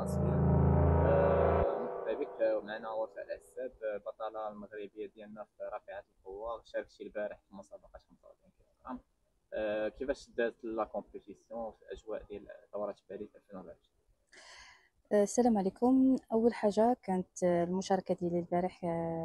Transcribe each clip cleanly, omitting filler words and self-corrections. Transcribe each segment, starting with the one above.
تصوير. مرحبا بك، معنا وفاء العساب، بطلة المغربية ديالنا في رافعة القوة. شاركتي البارح في مسابقة 45 كيلوغرام. كيفاش دازت لا كومبيتيسيون في الاجواء ديال دورة باريس 2024؟ السلام عليكم. أول حاجة كانت المشاركة ديالي البارح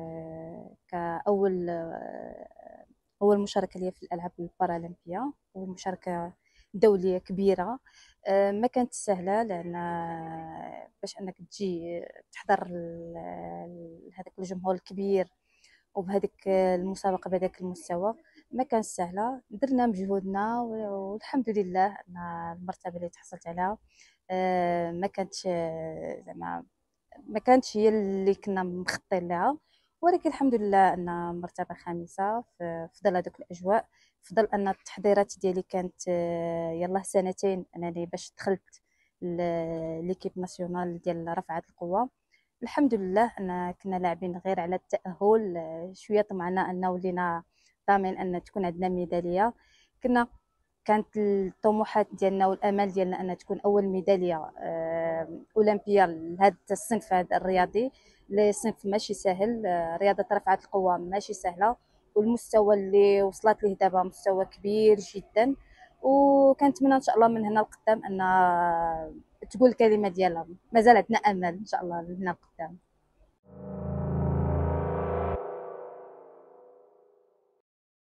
كأول أول مشاركة ليا في الألعاب البارالمبية ومشاركة دولية كبيرة. ما كانت سهلة لأن باش أنك تجي تحضر هذاك الجمهور الكبير وبهذيك المسابقة بهذاك المستوى ما كان سهلة. درنا مجهودنا والحمد لله أن المرتبة اللي تحصلت عليها ما كانتش زعما ما كانتش هي اللي كنا مخططين لها، ولكن الحمد لله ان مرتبه خامسه في ظل هذوك الاجواء. في ظل ان التحضيرات ديالي كانت يلاه سنتين انني باش دخلت ليكيب ناسيونال ديال رفعه القوه. الحمد لله ان كنا لاعبين غير على التاهل، شويه طمعنا ان ولينا ضامن ان تكون عندنا ميداليه. كنا كانت الطموحات ديالنا والامال ديالنا ان تكون اول ميداليه اولمبيه لهذا الصنف هذا الرياضي. لصنف ماشي سهل، رياضه رفعه القوه ماشي سهله، والمستوى اللي وصلت ليه دابا مستوى كبير جدا. وكنتمنى ان شاء الله من هنا لقدام ان تقول الكلمه ديالها. مازال عندنا امل ان شاء الله من هنا لقدام.